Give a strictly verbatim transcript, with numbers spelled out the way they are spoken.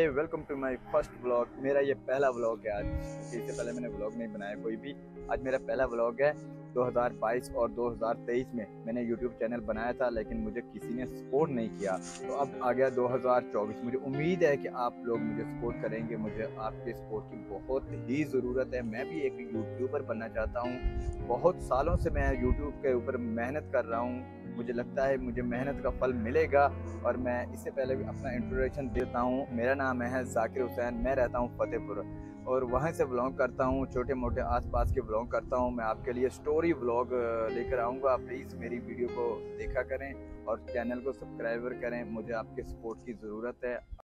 Hey welcome to my first vlog. मेरा ये पहला व्लॉग है आज, क्योंकि इससे पहले मैंने व्लॉग नहीं बनाया कोई भी। आज मेरा पहला व्लॉग है। दो हज़ार बाईस और दो हज़ार तेईस में मैंने यूट्यूब चैनल बनाया था, लेकिन मुझे किसी ने सपोर्ट नहीं किया। तो अब आ गया दो हज़ार चौबीस। मुझे उम्मीद है कि आप लोग मुझे सपोर्ट करेंगे। मुझे आपके सपोर्ट की बहुत ही ज़रूरत है। मैं भी एक यूट्यूबर बनना चाहता हूँ। बहुत सालों से मैं यूट्यूब के ऊपर मेहनत कर रहा हूँ। मुझे लगता है मुझे मेहनत का फल मिलेगा। और मैं इससे पहले भी अपना इंट्रोडक्शन देता हूँ। मेरा नाम है जाकिर हुसैन, मैं रहता हूँ फतेहपुर और वहाँ से व्लॉग करता हूँ, छोटे मोटे आसपास के व्लॉग करता हूँ। मैं आपके लिए स्टोरी व्लॉग लेकर आऊँगा। प्लीज़ मेरी वीडियो को देखा करें और चैनल को सब्सक्राइबर करें। मुझे आपके सपोर्ट की ज़रूरत है।